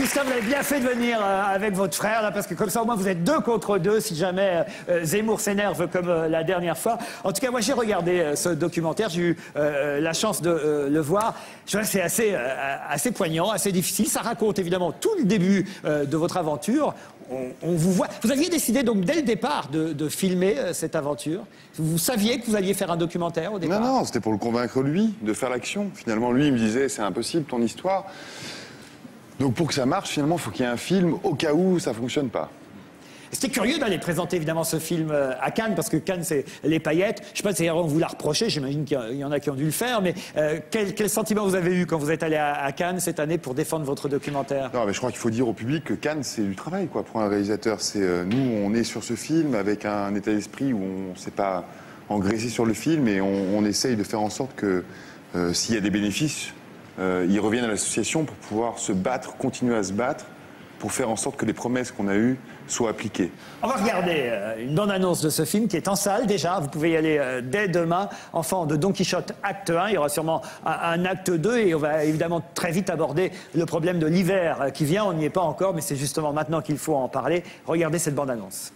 Augustin, vous avez bien fait de venir avec votre frère, là, parce que comme ça, au moins, vous êtes 2 contre 2, si jamais Zemmour s'énerve comme la dernière fois. En tout cas, moi, j'ai regardé ce documentaire, j'ai eu la chance de le voir. Je vois que c'est assez poignant, assez difficile. Ça raconte évidemment tout le début de votre aventure. On vous voit. Vous aviez décidé donc dès le départ de filmer cette aventure. Vous saviez que vous alliez faire un documentaire au départ? Non, c'était pour le convaincre lui de faire l'action. Finalement, lui, il me disait c'est impossible ton histoire. Donc pour que ça marche, finalement, il faut qu'il y ait un film au cas où ça fonctionne pas. C'était curieux d'aller présenter évidemment ce film à Cannes, parce que Cannes, c'est les paillettes. Je ne sais pas si on vous l'a reproché, j'imagine qu'il y en a qui ont dû le faire, mais quel sentiment vous avez eu quand vous êtes allé à Cannes cette année pour défendre votre documentaire? Non, mais je crois qu'il faut dire au public que Cannes, c'est du travail, quoi, pour un réalisateur. Nous, on est sur ce film avec un état d'esprit où on ne s'est pas engraissé sur le film et on essaye de faire en sorte que s'il y a des bénéfices, ils reviennent à l'association pour pouvoir se battre, continuer à se battre, pour faire en sorte que les promesses qu'on a eues soient appliquées. On va regarder une bande-annonce de ce film qui est en salle déjà. Vous pouvez y aller dès demain. Enfant de Don Quichotte, acte 1. Il y aura sûrement un acte 2 et on va évidemment très vite aborder le problème de l'hiver qui vient. On n'y est pas encore, mais c'est justement maintenant qu'il faut en parler. Regardez cette bande-annonce.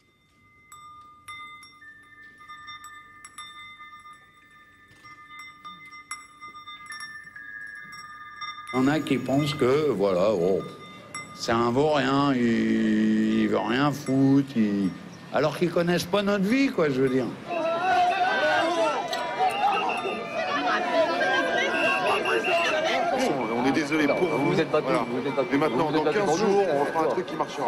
Il y en a qui pensent que, voilà, oh, c'est un vaurien, il veut rien foutre, alors qu'ils connaissent pas notre vie, quoi, je veux dire. On est désolé pour vous. Vous êtes pas Voilà. Mais maintenant, dans 15 jours, on refera un truc qui marchera.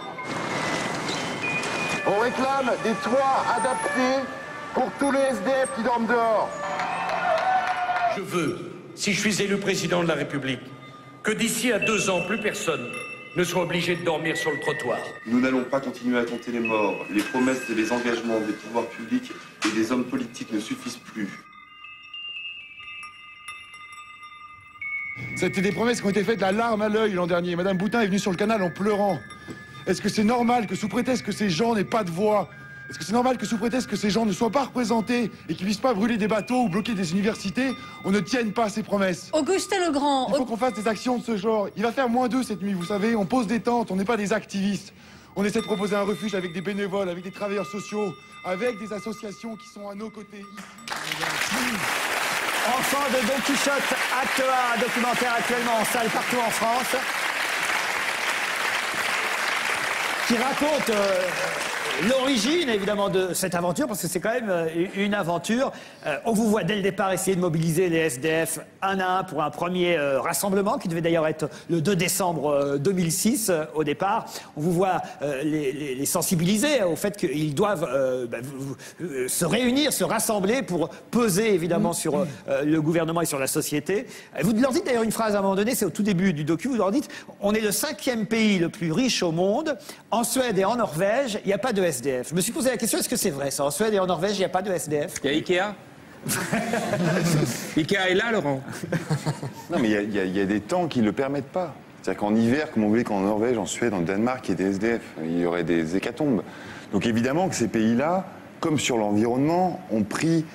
On réclame des toits adaptés pour tous les SDF qui dorment dehors. Je veux, si je suis élu président de la République, que d'ici à 2 ans, plus personne ne soit obligé de dormir sur le trottoir. Nous n'allons pas continuer à compter les morts. Les promesses et les engagements des pouvoirs publics et des hommes politiques ne suffisent plus. C'était des promesses qui ont été faites la larme à l'œil l'an dernier. Madame Boutin est venue sur le canal en pleurant. Est-ce que c'est normal que sous prétexte que ces gens n'aient pas de voix, est-ce que c'est normal que sous prétexte que ces gens ne soient pas représentés et qu'ils ne puissent pas brûler des bateaux ou bloquer des universités, on ne tienne pas ces promesses? Augustin Legrand. Il faut qu'on fasse des actions de ce genre. Il va faire -2 cette nuit, vous savez. On pose des tentes, on n'est pas des activistes. On essaie de proposer un refuge avec des bénévoles, avec des travailleurs sociaux, avec des associations qui sont à nos côtés. Enfant de Don Quichotte, acte 1, un documentaire actuellement en salle partout en France, qui raconte l'origine, évidemment, de cette aventure, parce que c'est quand même une aventure. On vous voit dès le départ essayer de mobiliser les SDF un à un pour un premier rassemblement, qui devait d'ailleurs être le 2 décembre 2006 au départ. On vous voit les sensibiliser au fait qu'ils doivent se réunir, se rassembler pour peser, évidemment, sur le gouvernement et sur la société. Vous leur dites d'ailleurs une phrase à un moment donné, c'est au tout début du docu, vous leur dites « On est le 5e pays le plus riche au monde. En Suède et en Norvège, il n'y a pas de SDF. » Je me suis posé la question, est-ce que c'est vrai ça? En Suède et en Norvège, il n'y a pas de SDF? Il y a Ikea. Ikea est là, Laurent. Non, mais il y a des temps qui ne le permettent pas. C'est-à-dire qu'en hiver, comme on voulait qu'en Norvège, en Suède, en Danemark, il y ait des SDF. Il y aurait des hécatombes. Donc évidemment que ces pays-là, comme sur l'environnement, ont pris...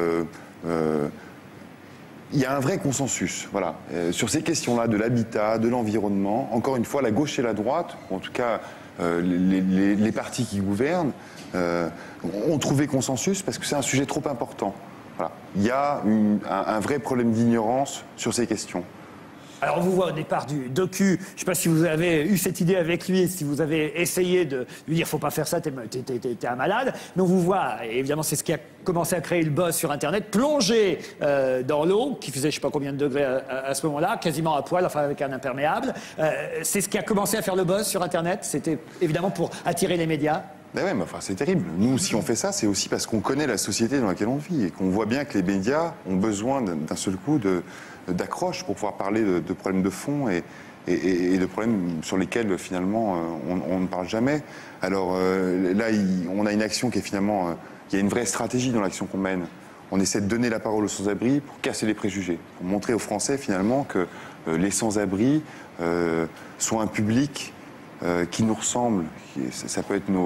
il y a un vrai consensus, voilà, sur ces questions-là de l'habitat, de l'environnement. Encore une fois, la gauche et la droite, ou en tout cas les partis qui gouvernent, ont trouvé consensus parce que c'est un sujet trop important. Voilà. Il y a un vrai problème d'ignorance sur ces questions. Alors on vous voit au départ du docu, je ne sais pas si vous avez eu cette idée avec lui, si vous avez essayé de lui dire « faut pas faire ça, t'es un malade », mais on vous voit, et évidemment c'est ce qui a commencé à créer le buzz sur Internet, plongé dans l'eau, qui faisait je ne sais pas combien de degrés à ce moment-là, quasiment à poil, enfin avec un imperméable. C'est ce qui a commencé à faire le buzz sur Internet, c'était évidemment pour attirer les médias. Ben ouais, mais enfin, c'est terrible. Nous, si on fait ça, c'est aussi parce qu'on connaît la société dans laquelle on vit et qu'on voit bien que les médias ont besoin d'un seul coup d'accroche pour pouvoir parler de problèmes de fond et de problèmes sur lesquels, finalement, on ne parle jamais. Alors là, on a une action qui est finalement... il y a une vraie stratégie dans l'action qu'on mène. On essaie de donner la parole aux sans-abri pour casser les préjugés, pour montrer aux Français, finalement, que les sans-abri sont un public qui nous ressemble. Ça peut être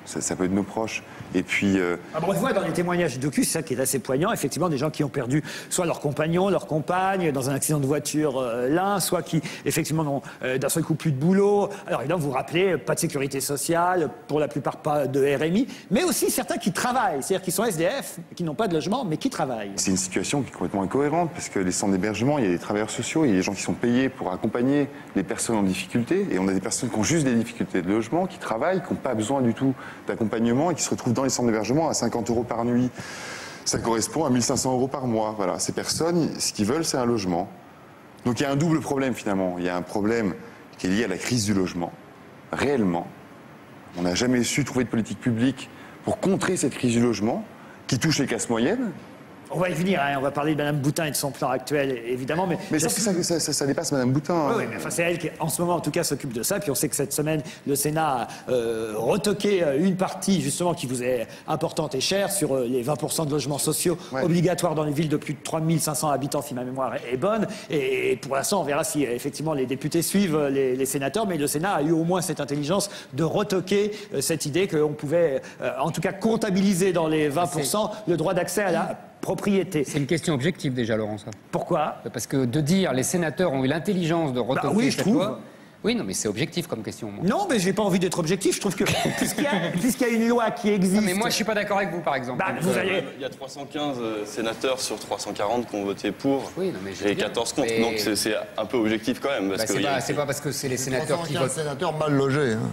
Ça peut être nos proches. Et puis... on le voit dans les témoignages d'Ocu, c'est ça qui est assez poignant, effectivement, des gens qui ont perdu soit leur compagnon, leur compagne, dans un accident de voiture l'un, soit qui, effectivement, n'ont d'un seul coup plus de boulot. Alors, évidemment, vous vous rappelez, pas de sécurité sociale, pour la plupart pas de RMI, mais aussi certains qui travaillent, c'est-à-dire qui sont SDF, qui n'ont pas de logement, mais qui travaillent. C'est une situation qui est complètement incohérente, parce que les centres d'hébergement, il y a des travailleurs sociaux, il y a des gens qui sont payés pour accompagner les personnes en difficulté, et on a des personnes qui ont juste des difficultés de logement, qui travaillent, qui n'ont pas besoin du tout d'accompagnement, et qui se retrouvent dans les centres d'hébergement à 50 € par nuit. Ça correspond à 1 500 € par mois. Voilà. Ces personnes, ce qu'ils veulent, c'est un logement. Donc il y a un double problème, finalement. Il y a un problème qui est lié à la crise du logement, réellement. On n'a jamais su trouver de politique publique pour contrer cette crise du logement, qui touche les classes moyennes. On va y venir, hein. On va parler de Mme Boutin et de son plan actuel, évidemment. Mais ça dépasse Mme Boutin. Hein. Oui, mais enfin, c'est elle qui, en ce moment, en tout cas, s'occupe de ça. Puis on sait que cette semaine, le Sénat a retoqué une partie, justement, qui vous est importante et chère, sur les 20% de logements sociaux obligatoires dans les villes de plus de 3 500 habitants, si ma mémoire est bonne. Et pour l'instant, on verra si, effectivement, les députés suivent les sénateurs. Mais le Sénat a eu au moins cette intelligence de retoquer cette idée qu'on pouvait, en tout cas, comptabiliser dans les 20% le droit d'accès à la propriété. C'est une question objective déjà, Laurent, ça. Pourquoi ? Parce que de dire les sénateurs ont eu l'intelligence de retoquer oui, je cette trouve. loi... Oui, non, mais c'est objectif comme question. Moi. Non, mais j'ai pas envie d'être objectif. Je trouve que puisqu'il y a une loi qui existe... Non, mais moi, je suis pas d'accord avec vous, par exemple. Il y a 315 sénateurs sur 340 qui ont voté pour, oui, non, mais et 14 contre. Mais... Donc c'est un peu objectif quand même. C'est pas parce que c'est les sénateurs qui votent. Sénateurs mal logés. Hein.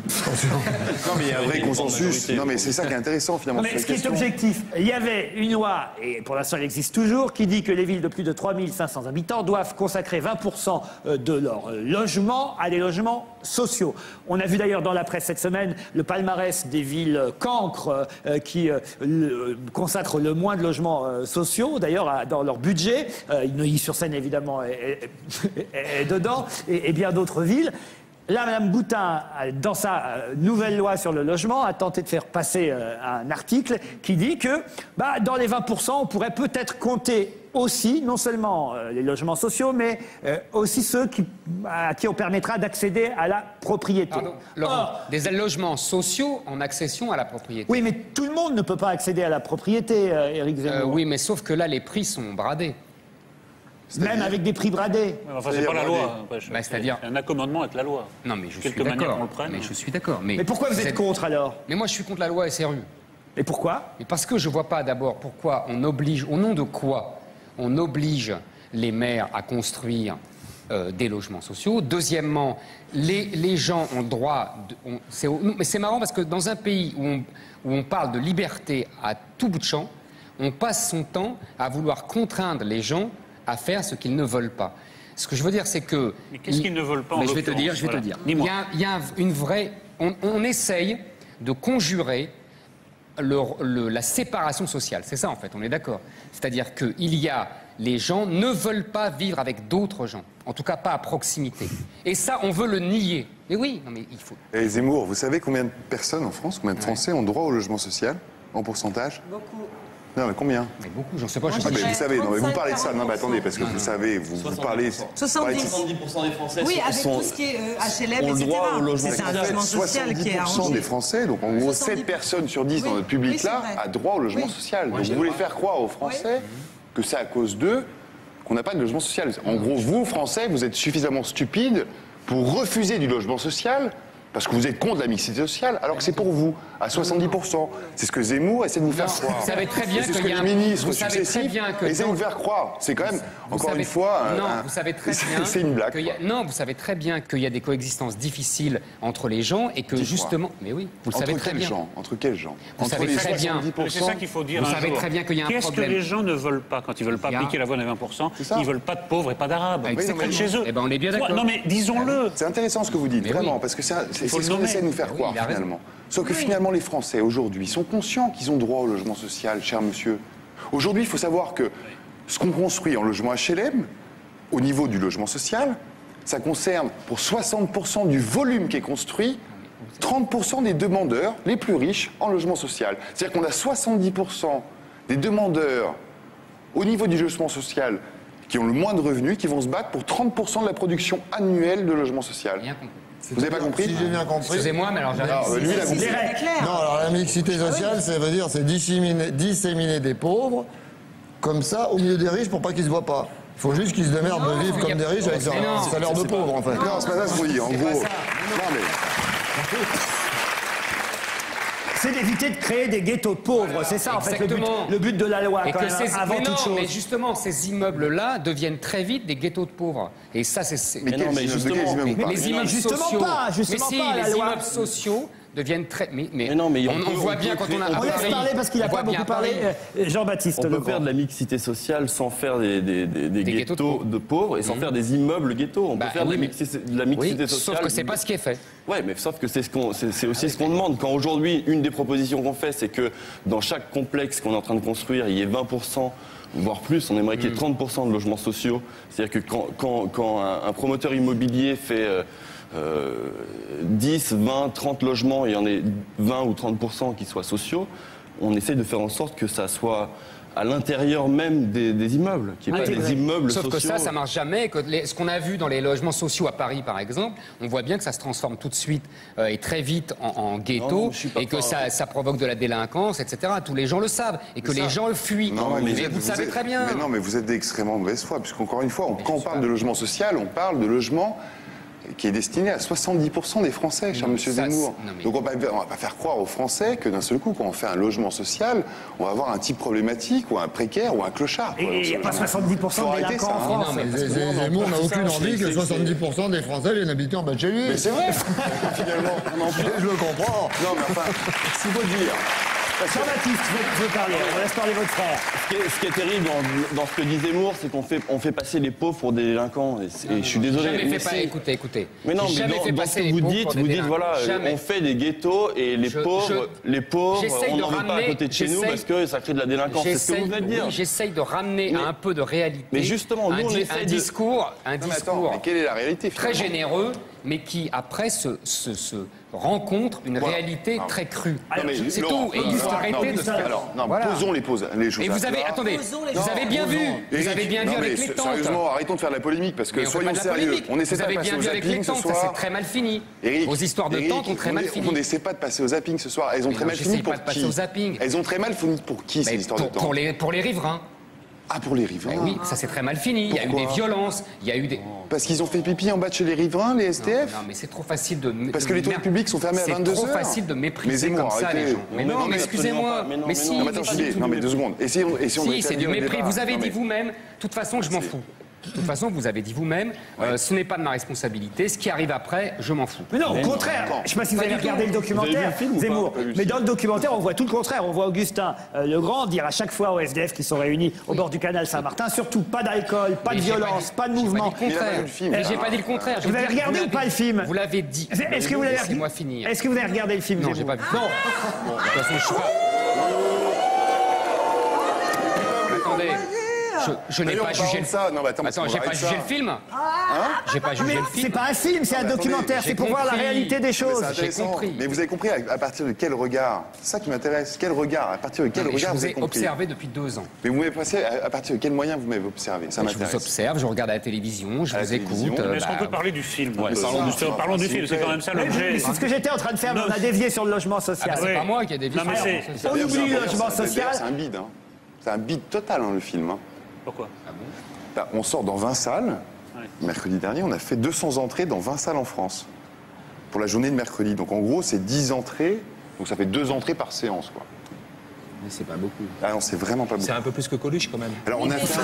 Non, mais il y a un vrai consensus. Non, mais c'est ça qui est intéressant, finalement. Non, mais ce qui est objectif, il y avait une loi, et pour l'instant elle existe toujours, qui dit que les villes de plus de 3 500 habitants doivent consacrer 20% de leur logement à des logements sociaux. On a vu d'ailleurs dans la presse cette semaine le palmarès des villes cancres qui consacrent le moins de logements sociaux, d'ailleurs dans leur budget. Neuilly-sur-Seine évidemment est dedans, et bien d'autres villes. Là, Mme Boutin, dans sa nouvelle loi sur le logement, a tenté de faire passer un article qui dit que dans les 20%, on pourrait peut-être compter aussi, non seulement les logements sociaux, mais aussi ceux à qui on permettra d'accéder à la propriété. Pardon, Laurent, des logements sociaux en accession à la propriété. Oui, mais tout le monde ne peut pas accéder à la propriété, Éric Zemmour. Oui, mais sauf que là, les prix sont bradés. Même avec des prix bradés. Enfin, c'est pas la loi. C'est-à-dire un accommodement avec la loi. Non, mais je suis d'accord. Mais je suis d'accord. Mais pourquoi vous êtes contre alors? Mais moi, je suis contre la loi SRU. Et pourquoi? Mais parce que je vois pas d'abord pourquoi on oblige, au nom de quoi on oblige les maires à construire des logements sociaux. Deuxièmement, les gens ont droit... mais c'est marrant parce que dans un pays où on parle de liberté à tout bout de champ, on passe son temps à vouloir contraindre les gens à faire ce qu'ils ne veulent pas. Ce que je veux dire, c'est que... Mais qu'est-ce qu'ils ne veulent pas en je vais te dire. Il y a une vraie... On essaye de conjurer la séparation sociale. C'est ça, en fait, on est d'accord. C'est-à-dire que les gens ne veulent pas vivre avec d'autres gens. En tout cas, pas à proximité. Et ça, on veut le nier. Mais oui, non, mais il faut... Et Zemmour, vous savez combien de personnes en France, combien de Français ont droit au logement social, en pourcentage? Beaucoup. Non, mais combien? Mais beaucoup, j'en sais pas. Vous savez, non, mais vous parlez de ça. Non, mais attendez, parce que vous savez, vous parlez... 70% des Français oui, avec tout ce qui est HLM, etc. C'est un logement social qui est arrangé. 70% des Français, donc en gros 7 personnes sur 10 dans notre public-là, a droit au logement social. Donc vous voulez faire croire aux Français que c'est à cause d'eux qu'on n'a pas de logement social. En gros, vous, Français, vous êtes suffisamment stupides pour refuser du logement social parce que vous êtes contre la mixité sociale, alors que c'est pour vous, à 70%. C'est ce que Zemmour essaie de vous faire croire. Vous savez très bien c'est ce que les ministres successifs essaient de vous faire croire. C'est quand même, encore une fois... Non, vous savez très bien... C'est une blague. Non, vous savez très bien qu'il y a des coexistences difficiles entre les gens et que justement... Mais oui, vous le savez très bien. Entre quels gens? Vous savez très bien. C'est ça qu'il faut dire. Vous savez très bien qu'il y a un problème. Qu'est-ce que les gens ne veulent pas quand ils ne veulent pas appliquer la loi des 20%? Ils ne veulent pas de pauvres et pas d'arabes. C'est près de chez eux. Eh ben, on est bien d'accord. Non, mais disons-le. C'est intéressant ce que vous dites, vraiment, parce que c'est ce qu'on essaie de nous faire croire, finalement. Sauf que finalement, les Français, aujourd'hui, sont conscients qu'ils ont droit au logement social, cher monsieur. Aujourd'hui, il faut savoir que ce qu'on construit en logement HLM, au niveau du logement social, ça concerne, pour 60% du volume qui est construit, 30% des demandeurs les plus riches en logement social. C'est-à-dire qu'on a 70% des demandeurs au niveau du logement social qui ont le moins de revenus, qui vont se battre pour 30% de la production annuelle de logement social. Vous n'avez pas compris? Si j'ai bien compris. Excusez-moi, mais alors lui, il a compris. Non, alors la mixité sociale, ça veut dire c'est disséminer des pauvres comme ça au milieu des riches pour pas qu'ils se voient pas. Il faut juste qu'ils se démerdent de vivre comme des riches avec leur salaire de pauvre, en fait. Non, c'est pas ça ce qu'on dit. En gros, non mais. C'est d'éviter de créer des ghettos de pauvres, voilà, c'est ça en fait le but de la loi, quand même, avant toute chose. Mais justement, ces immeubles-là deviennent très vite des ghettos de pauvres. Et ça, c'est... Mais non, mais justement, les immeubles sociaux... Justement mais si, pas, les immeubles sociaux deviennent très... Mais non, mais on voit bien quand on a... On laisse parler parce qu'il n'a pas beaucoup parlé, Jean-Baptiste. On peut faire de la mixité sociale sans faire des ghettos de pauvres et sans faire des immeubles ghettos. On peut faire de la mixité sociale. Sauf que c'est pas ce qui est fait. Oui, mais sauf que c'est aussi ce qu'on demande. Quand aujourd'hui, une des propositions qu'on fait, c'est que dans chaque complexe qu'on est en train de construire, il y ait 20%, voire plus, on aimerait qu'il y ait 30% de logements sociaux. C'est-à-dire que quand un promoteur immobilier fait 10, 20, 30 logements et il y en ait 20 ou 30% qui soient sociaux, on essaie de faire en sorte que ça soit à l'intérieur même des immeubles, qui n'est pas des immeubles sociaux. Sauf que ça marche jamais. Ce qu'on a vu dans les logements sociaux à Paris, par exemple, on voit bien que ça se transforme tout de suite et très vite en ghetto, et que ça provoque de la délinquance, etc. Tous les gens le savent, et que les gens le fuient. Non, mais vous le savez très bien. Mais non, mais vous êtes d'extrêmement mauvaise foi, puisqu'encore une fois, quand on parle de logement social, on parle de logement qui est destiné à 70% des Français, cher monsieur Zemmour. Donc on va pas faire croire aux Français que d'un seul coup, quand on fait un logement social, on va avoir un type problématique, ou un précaire, ou un clochard. Et il n'y a pas 70% de délinquants en France. Zemmour n'a aucune envie que 70% des Français viennent habiter en bas de chez lui. Mais c'est vrai, finalement. Je le comprends. Non, mais enfin, c'est beau de dire. Jean-Baptiste, vous parler, on laisse parler votre frère. Ce qui est terrible dans ce que dit Zemmour, c'est qu'on fait passer les pauvres pour des délinquants. Et je suis désolé. Écoutez. Mais non, mais dans ce que vous dites, voilà, on fait des ghettos et les pauvres, on n'en veut pas à côté de chez nous parce que ça crée de la délinquance. C'est ce que vous venez de dire. J'essaye de ramener un peu de réalité. Mais justement, nous, on essaie un discours mais quelle est la réalité, très généreux, mais qui après se rencontre une réalité très crue. C'est tout. Et il faut arrêter de faire. Posons les choses. Et vous avez, attendez, vous avez bien vu. Vous avez bien vu avec les tentes. Sérieusement, arrêtons de faire de la polémique parce que soyons sérieux. On essaie pas de passer au zapping ce soir. Ça s'est très mal fini. Vos histoires de tentes ont très mal fini. On n'essaie pas de passer au zapping ce soir. Elles ont très mal fini pour qui? Elles ont très mal fini pour qui ces histoires de tentes? Pour les riverains. Ah, pour les riverains? Oui, ça s'est très mal fini. Il y a eu des violences, il y a eu des... Parce qu'ils ont fait pipi en bas de chez les riverains, les SDF? Non, mais c'est trop facile de... Parce que les toilettes publiques sont fermées à 22h. C'est trop facile de mépriser comme ça les gens. Mais non, mais excusez-moi. Mais si, non, mais 2 secondes. Et si c'est du mépris. Vous avez dit vous-même, de toute façon, je m'en fous. De toute façon, vous avez dit vous-même, ce n'est pas de ma responsabilité. Ce qui arrive après, je m'en fous. Mais non, au contraire. Je ne sais pas si vous avez regardé le documentaire, Zemmour. Mais dans le documentaire, on voit tout le contraire. On voit Augustin Legrand dire à chaque fois aux SDF qui sont réunis au bord du canal Saint-Martin, surtout pas d'alcool, pas de violence, pas de mouvement. J'ai pas dit le contraire. Vous avez regardé ou pas le film? Vous l'avez dit. Est-ce que vous l'avez regardé? Laissez-moi finir. Est-ce que vous avez regardé le film? Non, j'ai pas vu. Non. De toute façon, je suis pas... Attendez. Je n'ai pas jugé le film. Attends, j'ai pas jugé le film. J'ai pas jugé le film. C'est pas un film, c'est un documentaire. C'est pour voir la réalité des choses. J'ai compris. Mais vous avez compris à partir de quel regard? C'est ça qui m'intéresse. Quel regard? À partir de quel regard vous avez compris? Je vous ai observé depuis 2 ans. Mais vous m'avez passé à partir de quel moyen vous m'avez observé? Ça m'intéresse. Je vous observe, je regarde à la télévision, je vous écoute. Est-ce qu'on peut parler du film? Parlons du film, c'est quand même ça l'objet. C'est ce que j'étais en train de faire, mais on a dévié sur le logement social. C'est pas moi qui ai dévié sur le logement social. On oublie le logement social. C'est un bide. C'est un bide total, le film. Pourquoi? On sort dans 20 salles. Mercredi dernier, on a fait 200 entrées dans 20 salles en France. Pour la journée de mercredi. Donc en gros, c'est 10 entrées. Donc ça fait 2 entrées par séance, quoi. Mais c'est pas beaucoup. Ah non, c'est vraiment pas beaucoup. C'est un peu plus que Coluche, quand même. Alors on a fait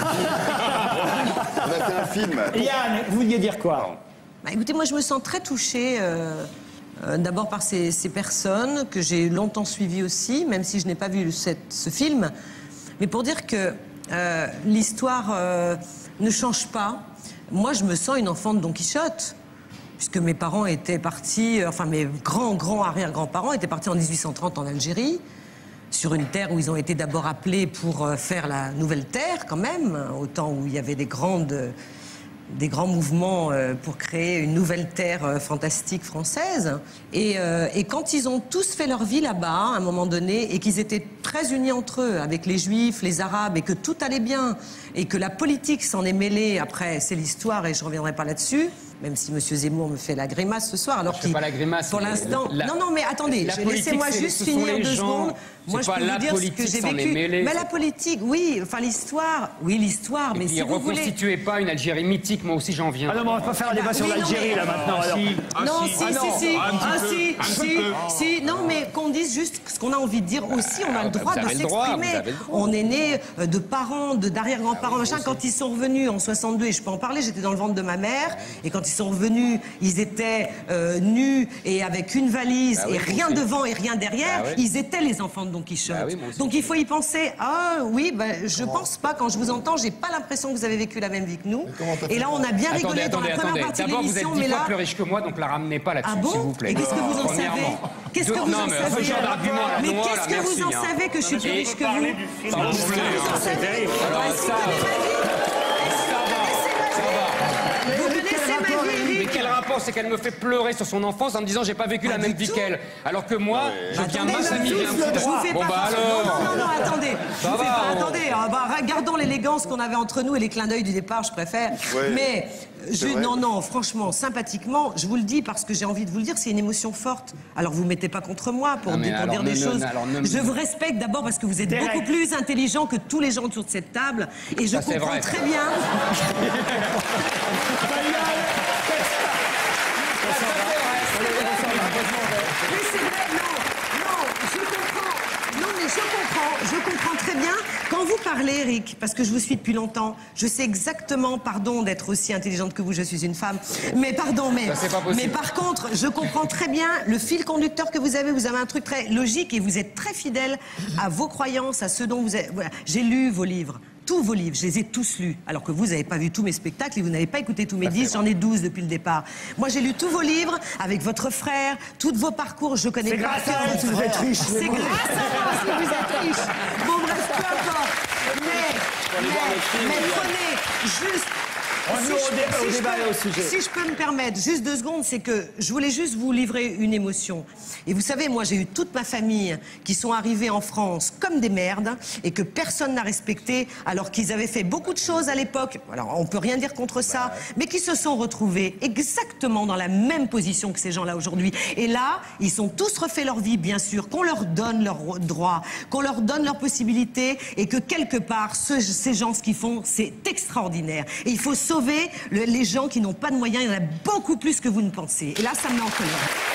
un film. Yann, vous vouliez dire quoi? Écoutez, moi je me sens très touchée. D'abord par ces personnes que j'ai longtemps suivies aussi, même si je n'ai pas vu ce film. Mais pour dire que l'histoire ne change pas. Moi, je me sens une enfant de Don Quichotte, puisque mes parents étaient partis, enfin mes grands arrière-grands-parents étaient partis en 1830 en Algérie, sur une terre où ils ont été d'abord appelés pour faire la nouvelle terre, quand même, au temps où il y avait des grands mouvements pour créer une nouvelle terre fantastique française. Et quand ils ont tous fait leur vie là-bas, à un moment donné, et qu'ils étaient très unis entre eux, avec les Juifs, les Arabes, et que tout allait bien, et que la politique s'en est mêlée, après, c'est l'histoire, et je ne reviendrai pas là-dessus, même si M. Zemmour me fait la grimace ce soir. Alors je fais pas la grimace. Pour l'instant... Non, mais attendez, laissez-moi juste finir 2 secondes. Moi, je peux vous dire ce que j'ai vécu. Mais la politique, oui, enfin l'histoire, mais si vous voulez... reconstituez pas une Algérie mythique, moi aussi j'en viens. Ah non, mais on va pas faire un débat sur l'Algérie, là, maintenant. Si, non, mais qu'on dise juste ce qu'on a envie de dire aussi, on a le droit de s'exprimer. On est né de parents, d'arrière-grands-parents, machin. Quand ils sont revenus en 62, et je peux en parler, j'étais dans le ventre de ma mère, et quand ils sont revenus, ils étaient nus et avec une valise et rien devant et rien derrière. Ils étaient les enfants de Don Quichotte. Donc il faut y penser. Ah oui, je pense pas. Quand je vous entends, j'ai pas l'impression que vous avez vécu la même vie que nous. Et là, on a bien rigolé dans la première partie de l'émission. D'abord, vous êtes 10 fois plus riche que moi, donc la ramenez pas là-dessus, s'il vous plaît. Et qu'est-ce que vous en savez? Qu'est-ce que vous en savez? Mais qu'est-ce que vous en savez que je suis plus riche que vous? Mais quel rapport? C'est qu'elle me fait pleurer sur son enfance en me disant j'ai pas vécu la même vie qu'elle. Alors que moi, je viens ma famille. Bon bah alors. Non, attendez. Regardons l'élégance qu'on avait entre nous et les clins d'œil du départ, je préfère. Mais non, franchement, sympathiquement, je vous le dis parce que j'ai envie de vous le dire, c'est une émotion forte. Alors vous mettez pas contre moi pour dire des choses. Je vous respecte d'abord parce que vous êtes beaucoup plus intelligent que tous les gens autour de cette table et je comprends très bien. Mais c'est vrai, je comprends très bien. Quand vous parlez, Eric, parce que je vous suis depuis longtemps, je sais exactement, pardon d'être aussi intelligente que vous, je suis une femme, mais pardon, mais par contre, je comprends très bien le fil conducteur que vous avez un truc très logique et vous êtes très fidèle à vos croyances, à ce dont vous êtes... Voilà. J'ai lu vos livres. Tous vos livres, je les ai tous lus. Alors que vous n'avez pas vu tous mes spectacles et vous n'avez pas écouté tous mes disques, j'en ai 12 depuis le départ. Moi, j'ai lu tous vos livres avec votre frère, tous vos parcours, je connais pas. C'est grâce à vous si vous êtes riche. C'est grâce à moi si vous êtes riche. Bon, bref, peu importe. Mais prenez juste... Si je peux me permettre, juste 2 secondes, c'est que je voulais juste vous livrer une émotion. Et vous savez, moi, j'ai eu toute ma famille qui sont arrivés en France comme des merdes et que personne n'a respecté, alors qu'ils avaient fait beaucoup de choses à l'époque. Alors, on peut rien dire contre ça, mais qui se sont retrouvés exactement dans la même position que ces gens-là aujourd'hui. Et là, ils sont tous refait leur vie, bien sûr, qu'on leur donne leurs droits, qu'on leur donne leurs possibilités et que quelque part, ces gens, ce qu'ils font, c'est extraordinaire. Et il faut sauver les gens qui n'ont pas de moyens. Il y en a beaucoup plus que vous ne pensez. Et là, ça me met en colère.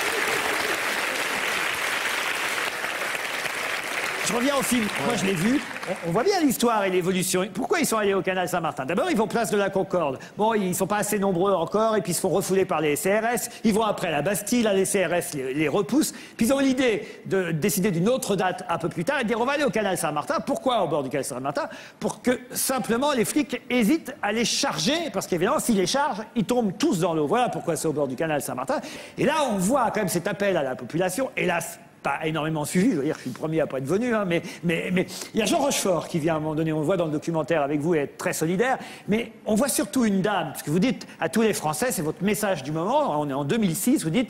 Je reviens au film. Moi, je l'ai vu. On voit bien l'histoire et l'évolution. Pourquoi ils sont allés au canal Saint-Martin? D'abord, ils vont place de la Concorde. Bon, ils sont pas assez nombreux encore, et puis ils se font refouler par les CRS. Ils vont après la Bastille, là, les CRS les repoussent. Puis ils ont l'idée de décider d'une autre date un peu plus tard et de dire on va aller au canal Saint-Martin. Pourquoi au bord du canal Saint-Martin? Pour que simplement les flics hésitent à les charger, parce qu'évidemment, s'ils les chargent, ils tombent tous dans l'eau. Voilà pourquoi c'est au bord du canal Saint-Martin. Et là, on voit quand même cet appel à la population. Hélas, pas énormément suivi, je veux dire, je suis le premier à pas être venu, hein, mais il y a Jean Rochefort qui vient à un moment donné, on le voit dans le documentaire avec vous, être très solidaire, mais on voit surtout une dame, parce que vous dites à tous les Français, c'est votre message du moment, on est en 2006, vous dites...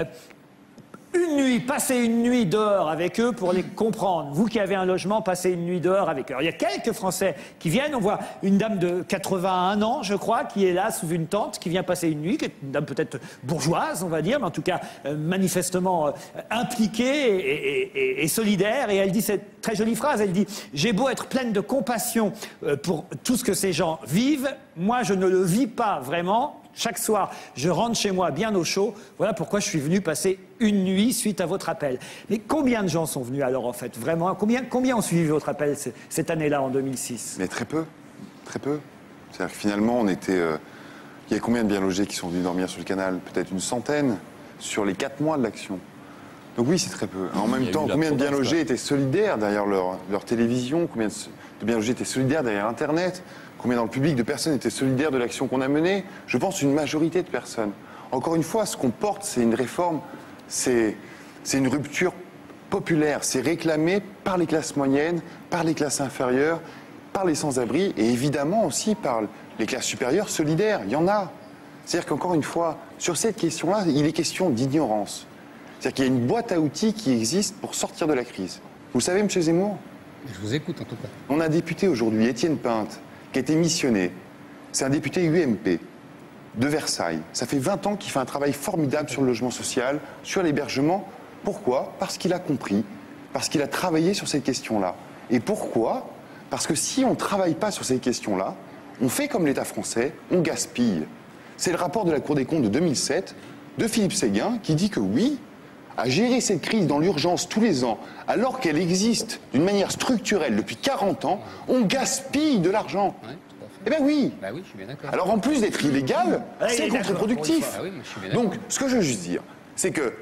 passer une nuit dehors avec eux pour les comprendre. Vous qui avez un logement, passez une nuit dehors avec eux. Alors, il y a quelques Français qui viennent. On voit une dame de 81 ans, je crois, qui est là sous une tente, qui vient passer une nuit, qui est une dame peut-être bourgeoise, on va dire, mais en tout cas manifestement impliquée et solidaire. Et elle dit cette très jolie phrase, elle dit « J'ai beau être pleine de compassion pour tout ce que ces gens vivent, moi je ne le vis pas vraiment. Chaque soir, je rentre chez moi bien au chaud. Voilà pourquoi je suis venu passer une nuit suite à votre appel. » Mais combien de gens sont venus alors, en fait, vraiment? Combien ont suivi votre appel cette année-là, en 2006? Mais très peu. Très peu. C'est-à-dire que finalement, on était... il y a combien de bien logés qui sont venus dormir sur le canal? Peut-être une centaine sur les 4 mois de l'action. Donc oui, c'est très peu. En même temps, combien de bien logés étaient solidaires derrière leur télévision? Combien de bien logés étaient solidaires derrière Internet? Combien dans le public de personnes étaient solidaires de l'action qu'on a menée? Je pense une majorité de personnes. Encore une fois, ce qu'on porte, c'est une réforme, c'est une rupture populaire. C'est réclamé par les classes moyennes, par les classes inférieures, par les sans-abri et évidemment aussi par les classes supérieures solidaires. Il y en a. C'est-à-dire qu'encore une fois, sur cette question-là, il est question d'ignorance. C'est-à-dire qu'il y a une boîte à outils qui existe pour sortir de la crise. Vous savez, M. Zemmour? Je vous écoute en tout cas. On a un député aujourd'hui, Étienne Pinte, qui a été missionné. C'est un député UMP. de Versailles. Ça fait 20 ans qu'il fait un travail formidable sur le logement social, sur l'hébergement. Pourquoi? Parce qu'il a compris, parce qu'il a travaillé sur ces questions-là. Et pourquoi? Parce que si on ne travaille pas sur ces questions-là, on fait comme l'État français, on gaspille. C'est le rapport de la Cour des comptes de 2007 de Philippe Séguin qui dit que oui, à gérer cette crise dans l'urgence tous les ans, alors qu'elle existe d'une manière structurelle depuis 40 ans, on gaspille de l'argent. Ouais, eh bien oui. Bah oui, je suis bien d'accord. Alors en plus d'être illégal, c'est contre-productif. Ah oui, je suis bien donc ce que je veux juste dire, c'est que,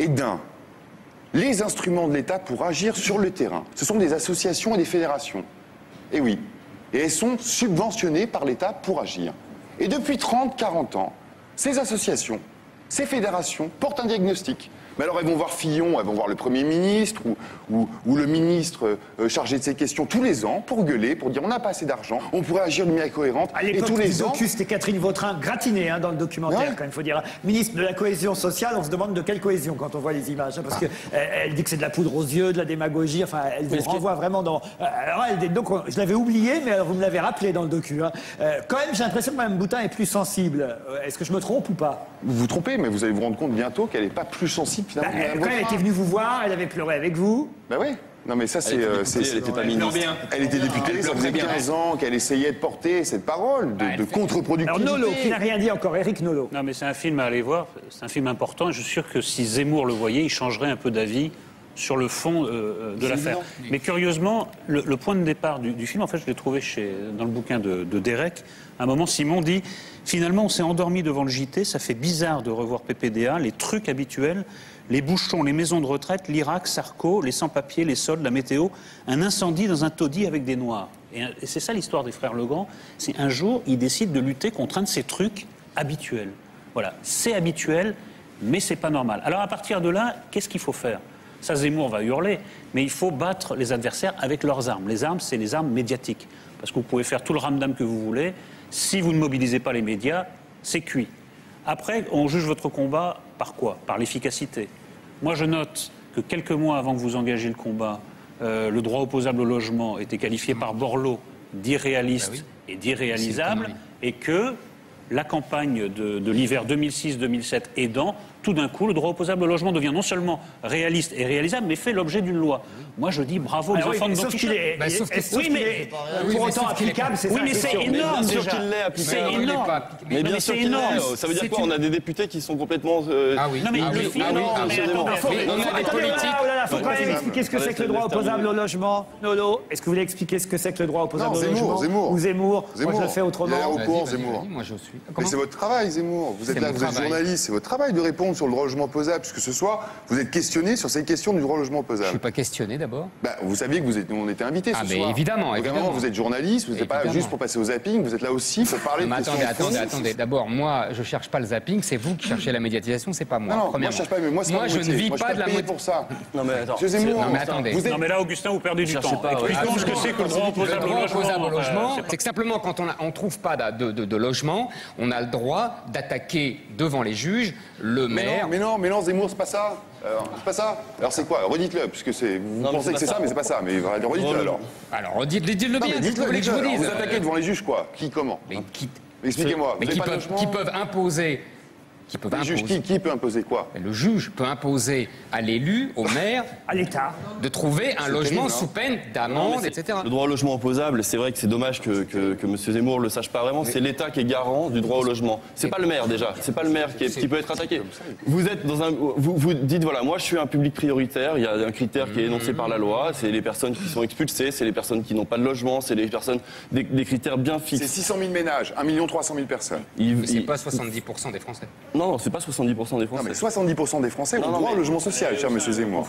les instruments de l'État pour agir sur le terrain, ce sont des associations et des fédérations. Et oui. Et elles sont subventionnées par l'État pour agir. Et depuis 30, 40 ans, ces associations, ces fédérations portent un diagnostic. Mais alors elles vont voir Fillon, elles vont voir le Premier ministre ou le ministre chargé de ces questions tous les ans pour gueuler, pour dire on n'a pas assez d'argent, on pourrait agir de manière cohérente. À l'époque du docu, c'était Catherine Vautrin gratinée dans le documentaire, quand il faut dire. Ministre de la cohésion sociale, on se demande de quelle cohésion quand on voit les images. Parce qu'elle dit que c'est de la poudre aux yeux, de la démagogie, enfin elle vous renvoie vraiment dans... donc je l'avais oublié, mais alors, vous me l'avez rappelé dans le docu. Quand même, j'ai l'impression que Mme Boutin est plus sensible. Est-ce que je me trompe ou pas? Vous vous trompez, mais vous allez vous rendre compte bientôt qu'elle n'est pas plus sensible. Quand elle était venue vous voir, elle avait pleuré avec vous. Ben oui. Non mais ça c'est... Elle était pas ministre. Elle était députée, ça faisait 15 ans qu'elle essayait de porter cette parole de contre-productivité. Alors Nolot, qui n'a rien dit encore, Éric Nolot. Non mais c'est un film à aller voir, c'est un film important. Je suis sûr que si Zemmour le voyait, il changerait un peu d'avis sur le fond de l'affaire. Mais curieusement, le point de départ du film, en fait je l'ai trouvé dans le bouquin de Derek. À un moment, Simon dit, finalement on s'est endormi devant le JT, ça fait bizarre de revoir PPDA, les trucs habituels, les bouchons, les maisons de retraite, l'Irak, Sarko, les sans-papiers, les soldes, la météo, un incendie dans un taudis avec des noirs. Et c'est ça l'histoire des frères Legrand, c'est un jour, ils décident de lutter contre un de ces trucs habituels. Voilà, c'est habituel, mais c'est pas normal. Alors à partir de là, qu'est-ce qu'il faut faire? Ça, Zemmour va hurler, mais il faut battre les adversaires avec leurs armes. Les armes, c'est les armes médiatiques. Parce que vous pouvez faire tout le ramdam que vous voulez, si vous ne mobilisez pas les médias, c'est cuit. Après, on juge votre combat par quoi? Par l'efficacité. Moi, je note que quelques mois avant que vous engagiez le combat, le droit opposable au logement était qualifié par Borloo d'irréaliste et d'irréalisable, et que la campagne de l'hiver 2006-2007 aidant, tout d'un coup, le droit opposable au logement devient non seulement réaliste et réalisable, mais fait l'objet d'une loi. Moi, je dis bravo aux enfants de Don Quichotte. Oui, mais pour autant applicable, c'est ça. Oui, mais c'est énorme déjà. C'est énorme. Mais bien sûr qu'il l'est. Ça veut dire quoi? On a des députés qui sont complètement... Ah oui. Non, mais le film... Il faut quand même expliquer ce que c'est que le droit opposable au logement. Nolo, est-ce que vous voulez expliquer ce que c'est que le droit opposable au logement? Zemmour. Ou Zemmour. Moi, je le fais autrement. Il est au courant, Zemmour. Moi, je suis. Mais c'est votre travail, Zemmour. Vous êtes là, vous êtes journaliste, c'est votre travail de répondre sur le droit au logement opposable, puisque ce soir, vous êtes questionné sur ces questions du droit au logement opposable. Je ne suis pas questionné d'abord. Vous saviez que on était invités ce soir. Évidemment, évidemment. Vous êtes journaliste, vous n'êtes pas juste pour passer au zapping, vous êtes là aussi pour parler de questions. Attendez. D'abord, moi, je ne cherche pas le zapping, c'est vous qui cherchez la médiatisation, c'est pas moi. Non, moi je cherche pas, mais moi, je ne vis pas de la motivation pour ça. Non, mais attends. Zemmour, non, mais attendez. Non, mais là, Augustin, vous perdez du temps. Expliquons ce que c'est que le droit opposable au logement. C'est que simplement, quand on ne trouve pas de logement, on a le droit d'attaquer devant les juges le maire. Mais non, Zemmour, c'est pas ça. C'est pas ça. Alors c'est quoi? Redites-le, puisque vous pensez que c'est ça, mais c'est pas ça. Mais redites-le alors. Alors redites-le bien. Dites-le. Vous attaquez devant les juges quoi? Qui, comment? Expliquez-moi. Qui peuvent imposer. Qui peut imposer quoi? Le juge peut imposer à l'élu, au maire, à l'État, de trouver un logement sous peine d'amende, etc. Le droit au logement opposable, c'est vrai que c'est dommage que M. Zemmour ne le sache pas vraiment. C'est l'État qui est garant du droit au logement. C'est pas le maire déjà. C'est pas le maire qui peut être attaqué. Vous êtes dans un, vous dites voilà, moi je suis un public prioritaire. Il y a un critère qui est énoncé par la loi. C'est les personnes qui sont expulsées, c'est les personnes qui n'ont pas de logement, c'est les personnes des critères bien fixes. C'est 600 000 ménages, 1 300 000 personnes. C'est pas 70% des Français. Non, c'est pas 70% des Français. Non, mais 70% des Français ont droit au logement social, cher monsieur Zemmour.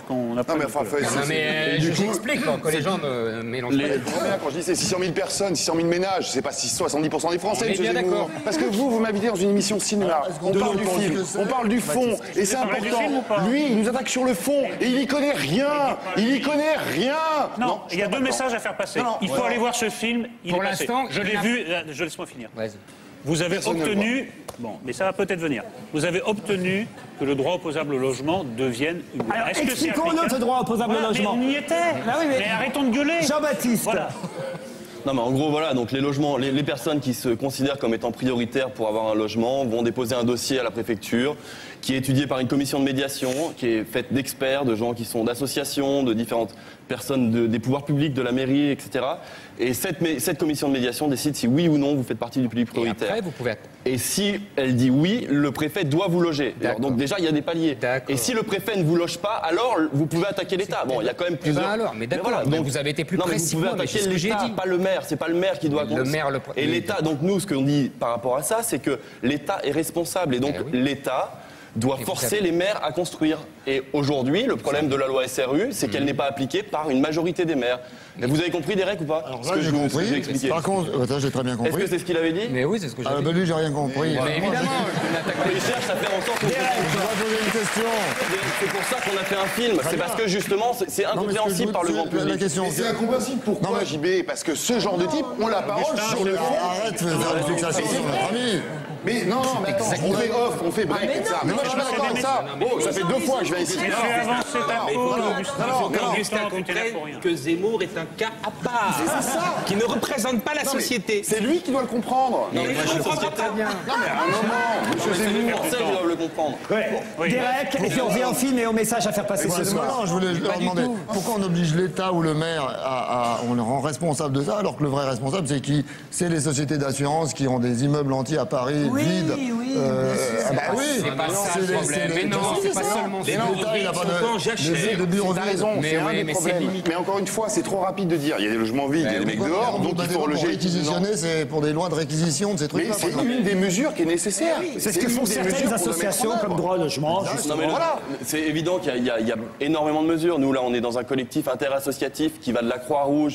J'explique que les gens me mélangent pas. Quand je dis c'est 600 000 personnes, 600 000 ménages, c'est pas 70% des Français, monsieur Zemmour. Parce que vous m'invitez dans une émission cinéma. On parle du film, on parle du fond, et c'est important. Lui, il nous attaque sur le fond, et il y connaît rien. Il y connaît rien. Non, il y a deux messages à faire passer. Il faut aller voir ce film. Pour l'instant, je l'ai vu. Laisse-moi finir. Vous avez obtenu, mais ça va peut-être venir, vous avez obtenu que le droit opposable au logement devienne une loi. Alors, expliquons notre droit opposable au logement. Mais on y était. Mais arrêtons de gueuler. Jean-Baptiste. Voilà. Non mais en gros voilà, donc les logements, les personnes qui se considèrent comme étant prioritaires pour avoir un logement vont déposer un dossier à la préfecture qui est étudié par une commission de médiation, qui est faite d'experts, de gens qui sont d'associations, de différentes personnes des pouvoirs publics, de la mairie, etc. Et cette commission de médiation décide si oui ou non vous faites partie du public prioritaire. Et après, vous pouvez... Et si elle dit oui, le préfet doit vous loger. Alors, donc déjà, il y a des paliers. Et si le préfet ne vous loge pas, alors vous pouvez attaquer l'État. Bon, il y a quand même plusieurs... alors, mais d'accord, voilà, donc vous avez été plus précis. Vous pouvez attaquer l'État, pas le maire. C'est pas le maire qui doit... Et l'État, donc nous, ce qu'on dit par rapport à ça, c'est que l'État est responsable. Et donc l'État doit forcer les maires à construire. Et aujourd'hui, le problème de la loi SRU, c'est qu'elle n'est pas appliquée par une majorité des maires. Et vous avez compris, Derek, ou pas? Alors là, j'ai compris. Par contre, j'ai très bien compris. Est-ce que c'est ce qu'il avait dit? Mais oui, c'est ce que j'ai dit. Lui, j'ai rien compris. Mais évidemment, il cherche à faire en sorte qu'on poser une question. C'est pour ça qu'on a fait un film. C'est parce que justement, c'est incompréhensible par le grand public. C'est incompréhensible. Pourquoi, JB? Parce que ce genre de type ont la parole sur le fond. Arrête de faire des fixations sur notre ami. Mais non, mais attends, on fait off, on fait break et ça. Mais moi, je suis pas d'accord avec ça. Oh, ça fait 2 fois que je vais essayer. Fais avancer ta peau, Augustin comprenne que Zemmour est un cas à part. C'est ça. Qui ne représente pas la société. C'est lui qui doit le comprendre. Non, mais je comprends pas bien. Non, mais à un moment, monsieur Zemmour. Les Français doivent le comprendre. Derek, et puis on revient en film et au message à faire passer ce soir. Non, je voulais leur demander pourquoi on oblige l'État ou le maire on le rend responsable de ça, alors que le vrai responsable, c'est qui? C'est les sociétés d'assurance qui ont des immeubles entiers à Paris vides. c'est pas ça le problème. Mais non, c'est pas seulement ça. L'État, il n'a pas de bureau vide. raison, c'est limite. Mais encore une fois, c'est trop rapide de dire il y a des logements vides, il y a des mecs dehors, donc il faut reloger. Réquisitionner, c'est pour des lois de réquisition de ces trucs-là. Mais c'est une des mesures qui est nécessaire. C'est ce que font certaines associations comme Droit au logement. Non, mais c'est évident qu'il y a énormément de mesures. Nous, là, on est dans un collectif interassociatif qui va de la Croix-Rouge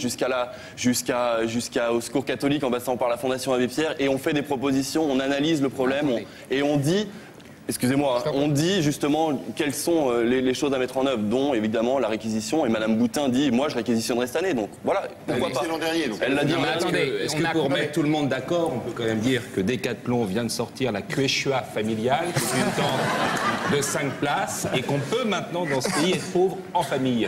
jusqu'au Secours catholique en passant par la Fondation Abbé Pierre, et on fait des propositions, on analyse le problème et on dit... Excusez-moi, on dit justement quelles sont les choses à mettre en œuvre, dont évidemment la réquisition. Et Madame Boutin dit, moi je réquisitionnerai cette année, donc voilà, pourquoi pas. Elle l'a dit. Est-ce que pour mettre tout le monde d'accord, on peut quand même dire que Decathlon vient de sortir la Quechua familiale, qui est une tente de 5 places, et qu'on peut maintenant dans ce pays être pauvre en famille.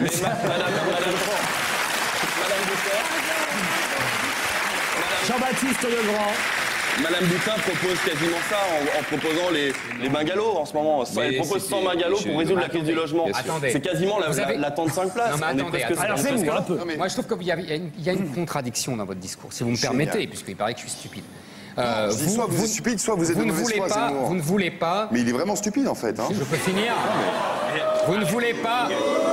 Jean-Baptiste Legrand. Madame Boutin propose quasiment ça en proposant les bungalows en ce moment. Elle propose 100 bungalows pour résoudre la crise du logement. C'est quasiment la tente 5 places. Non, mais attendez, alors c'est un peu. Moi, je trouve qu'il y a une contradiction dans votre discours, si vous me permettez, puisqu'il paraît que je suis stupide. Soit vous êtes stupide, soit vous êtes de mauvaise foi, Zemmour. Vous ne voulez pas... Mais il est vraiment stupide, en fait. Je peux finir. Vous ne voulez pas...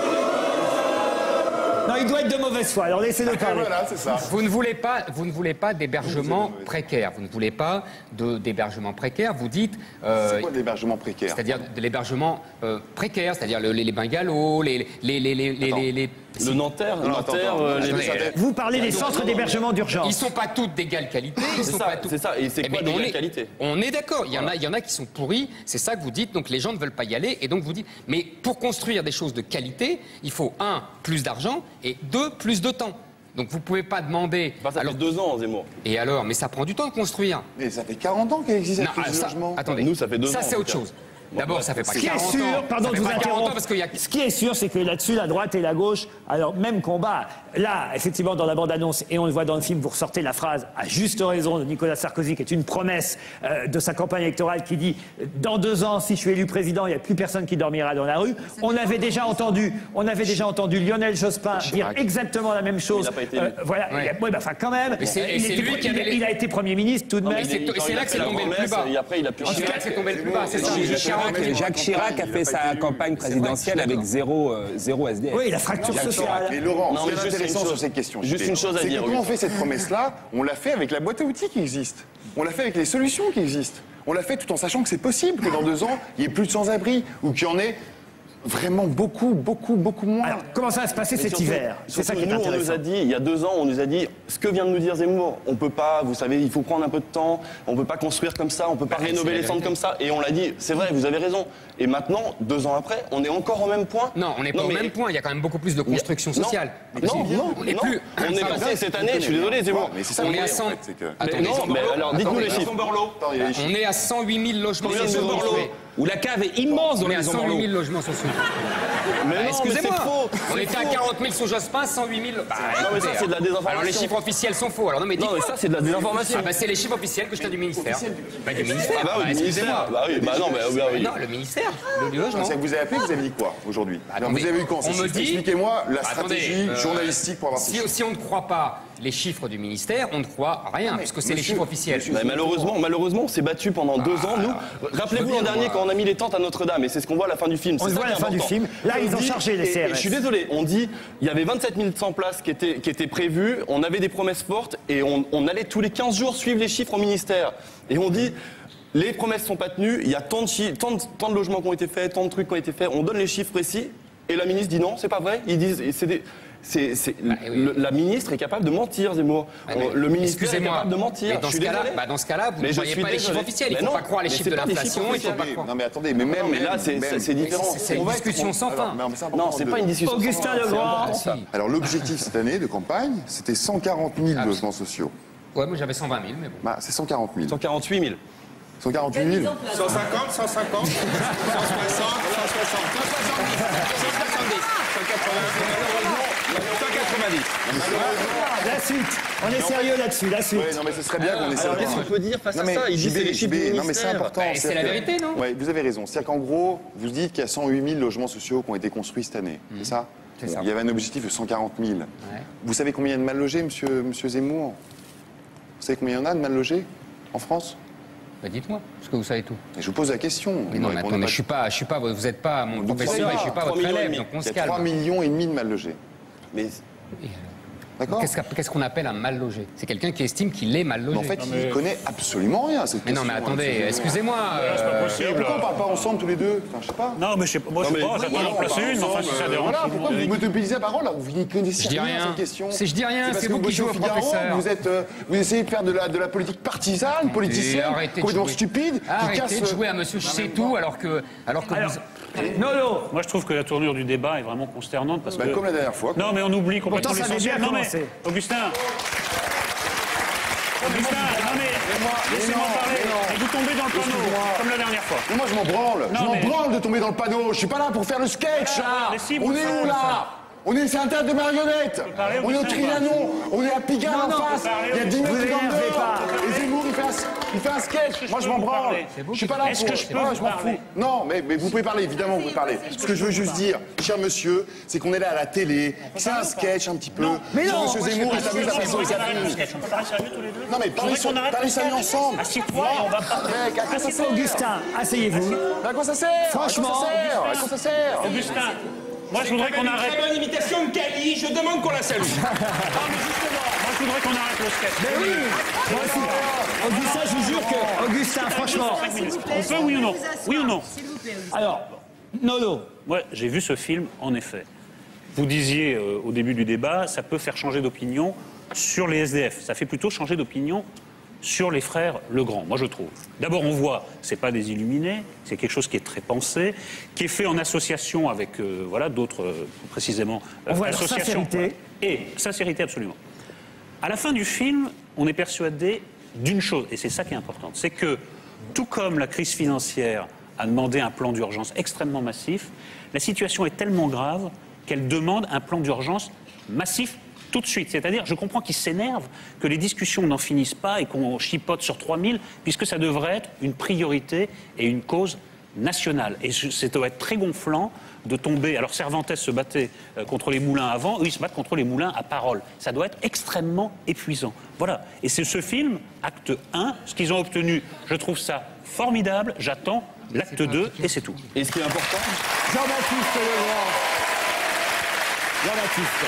Non, il doit être de mauvaise foi, alors laissez-le parler. Voilà, c'est ça. Vous ne voulez pas d'hébergement précaire. Vous ne voulez pas d'hébergement précaire. Vous dites... c'est quoi de l'hébergement précaire? C'est-à-dire de l'hébergement précaire, c'est-à-dire les bungalows, le Nanterre, Vous parlez des centres d'hébergement d'urgence. Ils sont pas tous d'égale qualité. C'est ça. Et c'est quoi d'égale qualité? On est d'accord. Il y en a qui sont pourris. C'est ça que vous dites. Donc les gens ne veulent pas y aller. Et donc vous dites. Mais pour construire des choses de qualité, il faut 1, plus d'argent, et 2, plus de temps. Donc vous pouvez pas demander. Ça fait 2 ans, Zemmour. Et alors? Mais ça prend du temps de construire. Mais ça fait 40 ans qu'il existe ce logement. Attendez. Nous, ça fait 2 ans. Ça, c'est autre chose. D'abord, ça fait pas 40 ans. Pardon de vous interrompre. Parce qu'il y a... Ce qui est sûr, c'est que là-dessus, la droite et la gauche, alors même combat. Là, effectivement, dans la bande-annonce, et on le voit dans le film, vous ressortez la phrase, à juste raison, de Nicolas Sarkozy, qui est une promesse de sa campagne électorale, qui dit « Dans 2 ans, si je suis élu président, il n'y a plus personne qui dormira dans la rue ». On avait déjà entendu Lionel Jospin dire exactement la même chose. Il n'a pas été élu. Voilà. Quand même. Il a été Premier ministre tout de même. Et c'est là que c'est tombé le plus bas. Et après, il a pu... C'est là que c'est tombé le plus bas, c'est ça. Jacques Chirac a fait sa campagne présidentielle avec zéro SDF. Oui, la fracture sociale. Mais Laurent, Non, mais c'est juste intéressant une chose. sur cette question. Juste une chose à C'est dire, que quand on oui. fait cette promesse-là, on l'a fait avec la boîte à outils qui existe. On l'a fait avec les solutions qui existent. On l'a fait tout en sachant que c'est possible que dans 2 ans, il n'y ait plus de sans-abri ou qu'il y en ait vraiment beaucoup moins. Alors, comment ça va se passer cet hiver? C'est ça qui est nous, on nous a dit, il y a 2 ans, on nous a dit ce que vient de nous dire Zemmour. On peut pas, vous savez, il faut prendre un peu de temps, on peut pas construire comme ça, on peut pas rénover les centres comme ça. Et on l'a dit, c'est vrai, vous avez raison. Et maintenant, 2 ans après, on est encore au même point. Non, on n'est pas au même point, il y a quand même beaucoup plus de construction sociale. On est passé cette année, je suis désolé Zemmour. Mais c'est ça, On est à 100. Mais alors dites-nous les chiffres. On est à 108 000 logements sociaux construits. où la cave est immense dans On est les à maisons 108 000 Marlot. logements sociaux. Mais non, mais c'est Excusez-moi, faux. on était à 40 000 sous Jospin, 108 000. Bah, Non, mais ça, c'est de la désinformation. Alors les chiffres officiels sont faux. Alors non, mais Non, mais ça, c'est de la désinformation. Ah bah, c'est les chiffres officiels que je tiens du ministère. Bah, du ministère. Ah bah oui, du ministère. Bah oui, bah non, mais oui. Non, le ministère du logement. Vous avez appelé, vous avez dit quoi aujourd'hui? Attendez, Vous avez eu quand on me dit- Expliquez-moi la Attendez, stratégie journalistique pour avoir ces chiffres. si on ne croit pas les chiffres du ministère, on ne croit rien, puisque c'est les chiffres officiels. Bah, malheureusement, on s'est battu pendant 2 ans, nous. Rappelez-vous l'an dernier quand on a mis les tentes à Notre-Dame, et c'est ce qu'on voit à la fin du film. On le voit à la fin du film. Là, ils ont chargé les CRS. Je suis désolé, on dit, il y avait 27 100 places qui étaient prévues, on avait des promesses fortes, et on allait tous les 15 jours suivre les chiffres au ministère. Et on dit, les promesses sont pas tenues, il y a tant de logements qui ont été faits, tant de trucs qui ont été faits, on donne les chiffres précis, et la ministre dit non, c'est pas vrai. Ils disent, la ministre est capable de mentir, Zemmour. Le ministère est capable de mentir. Dans ce cas-là, vous ne voyez pas les chiffres officiels. Il ne faut pas croire les chiffres de l'inflation. Non mais attendez, mais là c'est différent. C'est une discussion sans fin. Non, c'est pas une discussion. Augustin Legrand. Alors l'objectif cette année de campagne, c'était 140 000 logements sociaux. Ouais, moi j'avais 120 000, mais bon. Bah, c'est 140 000. 148 000. 148 000. 150, 150, 160, 170, 170, 190. La suite. On est sérieux là-dessus, la suite. Ouais, non mais ce serait bien qu'on ait ça. Alors qu'est-ce qu'on peut dire face à ça? Il dit c'est les chiffres du non mais c'est ministère. important. C'est la vérité, non? Oui, vous avez raison. C'est-à-dire qu'en gros, vous dites qu'il y a 108 000 logements sociaux qui ont été construits cette année. C'est ça? C'est ça. Il y avait un objectif de 140 000. Ouais. Vous savez combien il y a de mal logés, monsieur Zemmour? Vous savez combien il y en a de mal logés en France? Bah dites-moi, parce que vous savez tout. Et je vous pose la question. Mais non, mais attendez, je suis pas, vous n'êtes pas mon professeur et je suis pas votre élève, donc on se Il y a 3,5 calme. millions de mal logés. Mais D'accord? Qu'est-ce qu'on appelle un mal logé? C'est quelqu'un qui estime qu'il est mal logé. En fait, il connaît absolument rien à cette Mais non, question. mais attendez, excusez-moi. C'est pas possible. Pourquoi on parle pas ensemble tous les deux? Enfin, je sais pas. Non, mais je sais pas, moi je sais pas, j'attends d'en placer une, mais enfin si ça dérange. Voilà, pourquoi vous monopolisez la parole là? Vous n'y connaissez Je dis rien à rien. cette question. Je dis rien, parce c'est que vous qui bossez jouez au Figaro, professeur. vous essayez de faire de la politique partisane, politicienne, Arrêtez de complètement jouer. stupide, qui Arrêtez casse. de jouer à monsieur je sais tout alors que vous... Nolo. Moi je trouve que la tournure du débat est vraiment consternante parce que. Comme la dernière fois. Non, mais on oublie complètement Pourtant, ça avait l'essentiel. bien Non, mais commencé. Augustin, non mais laissez-moi parler. Et vous tombez dans le panneau, comme la dernière fois. Mais moi je m'en branle. Non, Je m'en mais- branle de tomber dans le panneau. Je suis pas là pour faire le sketch là. mais si, vous On le est faites, où là? C'est un théâtre de marionnettes. parler, On est au Augustin, Trianon. On est à Pigalle en face. parler, Il y a 10 vous mecs qui dorment l'énervez dehors. pas. Et Zemmour il fait un sketch. Moi je m'en vous branle. parler Je suis pas là Est-ce pour. que je peux Ouais, vous je m'en parler fous. Non, mais vous pouvez parler, évidemment vous pouvez parler. Ce que je veux juste dire, cher monsieur, c'est qu'on est là à la télé. C'est un sketch un petit peu. Mais non, Monsieur Zemmour il s'amuse à faire son On arrête le zapping. sketch, on peut parler sérieux tous les deux. Non mais parlez sérieux ensemble. Assieds-toi et on va parler. Mec, à quoi ça sert? Augustin, asseyez-vous. À quoi ça sert? Franchement. À quoi ça sert? Augustin, moi je voudrais qu'on arrête. Très bonne imitation de Cali, je demande qu'on la salue. Moi je voudrais qu'on arrête le sketch. Mais oui. Moi aussi. Augustin, je vous jure que... Augustin, franchement. On peut, oui ou non? Oui ou non? Alors, Nolo. Moi, j'ai vu ce film, en effet. Vous disiez au début du débat, ça peut faire changer d'opinion sur les SDF. Ça fait plutôt changer d'opinion sur les frères Legrand, moi je trouve. D'abord, on voit, c'est pas des illuminés, c'est quelque chose qui est très pensé, qui est fait en association avec voilà, d'autres, plus précisément, On voit leur associations. sincérité. Et sincérité, absolument. À la fin du film, on est persuadé d'une chose, et c'est ça qui est important, c'est que, tout comme la crise financière a demandé un plan d'urgence extrêmement massif, la situation est tellement grave qu'elle demande un plan d'urgence massif tout de suite. C'est-à-dire, je comprends qu'ils s'énervent, que les discussions n'en finissent pas et qu'on chipote sur 3000, puisque ça devrait être une priorité et une cause nationale. Et ça doit être très gonflant de tomber... Alors Cervantes se battait contre les moulins avant, eux ils se battent contre les moulins à parole. Ça doit être extrêmement épuisant. Voilà. Et c'est ce film, acte 1, ce qu'ils ont obtenu, je trouve ça formidable, j'attends l'acte 2 et c'est tout. Et ce qui est important, Jean-Baptiste Legrand. Jean-Baptiste.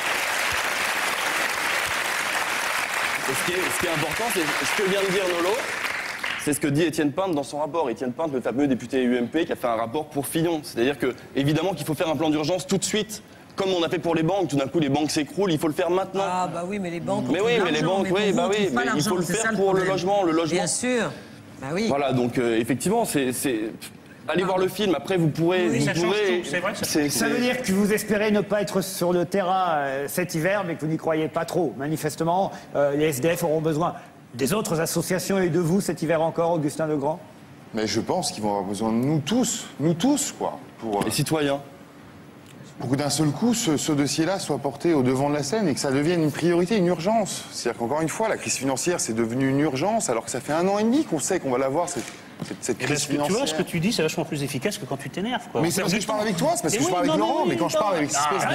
et ce qui est important, c'est ce que vient de dire Nolo. C'est ce que dit Étienne Pinte dans son rapport. Étienne Pinte, le fameux député UMP, qui a fait un rapport pour Fillon. C'est-à-dire que, évidemment, qu'il faut faire un plan d'urgence tout de suite. Comme on a fait pour les banques, tout d'un coup les banques s'écroulent, il faut le faire maintenant. Ah bah oui, mais les banques. Mais ont oui, tout mais les l'argent, banques, mais oui, bon, bah vous, oui, on trouve pas mais il faut l'argent, le c'est ça faire pour le problème. logement. Bien sûr. Bah oui. Voilà, donc effectivement, allez voir le film. Après, vous pourrez, Oui, ça change tout, c'est vrai que ça change Ça veut dire que vous espérez ne pas être sur le terrain cet hiver, mais que vous n'y croyez pas trop. Manifestement, les SDF auront besoin des autres associations et de vous cet hiver encore, Augustin Legrand? Mais je pense qu'ils vont avoir besoin de nous tous, quoi. Les citoyens. Pour que d'un seul coup, ce dossier-là soit porté au devant de la scène et que ça devienne une priorité, une urgence. C'est-à-dire qu'encore une fois, la crise financière, c'est devenu une urgence, alors que ça fait 1 an et demi qu'on sait qu'on va l'avoir, cette crise financière. Tu vois, ce que tu dis, c'est vachement plus efficace que quand tu t'énerves, quoi. Mais c'est parce que je parle avec toi, c'est parce que je parle avec Laurent, mais quand je parle avec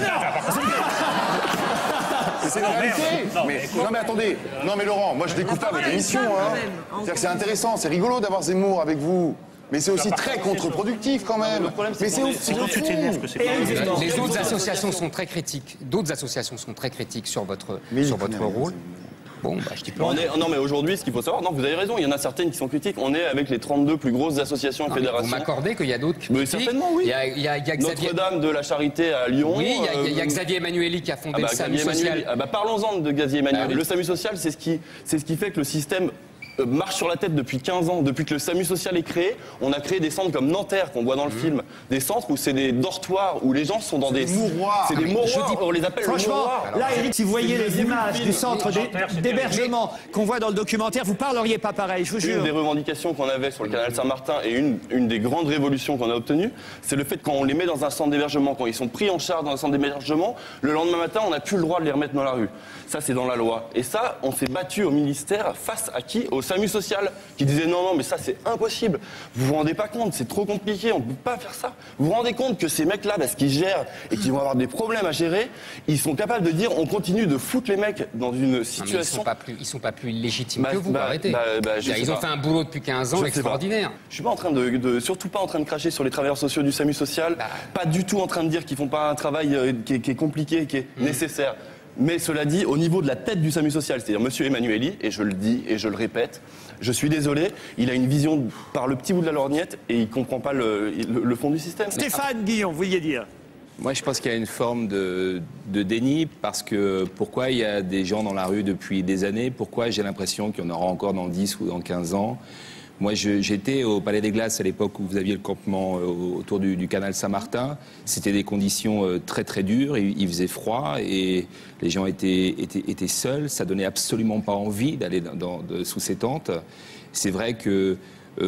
c'est la réalité. Non mais attendez, non mais Laurent, moi je découvre pas votre émission. C'est-à-dire que c'est intéressant, c'est rigolo d'avoir Zemmour avec vous. Mais c'est aussi très contre-productif quand même. Mais c'est aussi quand tu t'énerves que c'est pas. Les autres associations sont très critiques. D'autres associations sont très critiques sur votre rôle. Bon, bah, je dis pas. Non, mais aujourd'hui, ce qu'il faut savoir, non, vous avez raison, il y en a certaines qui sont critiques. On est avec les 32 plus grosses associations et fédérations. Vous m'accordez qu'il y a d'autres critiques. Mais certainement, oui. Il y a Xavier... Notre-Dame de la Charité à Lyon. Oui, il y a Xavier Emmanueli qui a fondé le SAMU social. Parlons-en de Xavier Emmanueli. Oui. Le SAMU social, c'est ce qui fait que le système marche sur la tête depuis 15 ans. Depuis que le SAMU social est créé, on a créé des centres comme Nanterre, qu'on voit dans le film. Des centres où c'est des dortoirs, où les gens sont dans des mouroirs. C'est des mouroirs, on les appelle franchement, le mouroir. là, Eric, si vous voyez les images du centre d'hébergement qu'on voit dans le documentaire, vous parleriez pas pareil, je vous jure. Une des revendications qu'on avait sur le canal Saint-Martin et une des grandes révolutions qu'on a obtenues, c'est le fait que quand on les met dans un centre d'hébergement, quand ils sont pris en charge dans un centre d'hébergement, le lendemain matin, on n'a plus le droit de les remettre dans la rue. Ça, c'est dans la loi. Et ça, on s'est battu au ministère face à qui ? Au SAMU social, qui disait non, mais ça, c'est impossible. Vous vous rendez pas compte, c'est trop compliqué, on ne peut pas faire ça. Vous vous rendez compte que ces mecs-là, parce qu'ils gèrent et qu'ils vont avoir des problèmes à gérer, ils sont capables de dire on continue de foutre les mecs dans une situation... Ils sont pas plus légitimes que vous, arrêtez. Ils ont fait un boulot depuis 15 ans extraordinaire. Je suis pas en train surtout pas en train de cracher sur les travailleurs sociaux du SAMU social, pas du tout en train de dire qu'ils font pas un travail qui est compliqué, qui est nécessaire. Mais cela dit, au niveau de la tête du SAMU social, c'est-à-dire M. Emmanueli, et je le dis et je le répète, je suis désolé, il a une vision par le petit bout de la lorgnette et il ne comprend pas le fond du système. Stéphane Guillon, vous vouliez dire ? Moi, je pense qu'il y a une forme de déni parce que pourquoi il y a des gens dans la rue depuis des années, pourquoi j'ai l'impression qu'il y en aura encore dans 10 ou dans 15 ans. Moi, j'étais au Palais des Glaces à l'époque où vous aviez le campement autour du canal Saint-Martin. C'était des conditions très très dures, il faisait froid et les gens étaient seuls. Ça donnait absolument pas envie d'aller sous ces tentes. C'est vrai que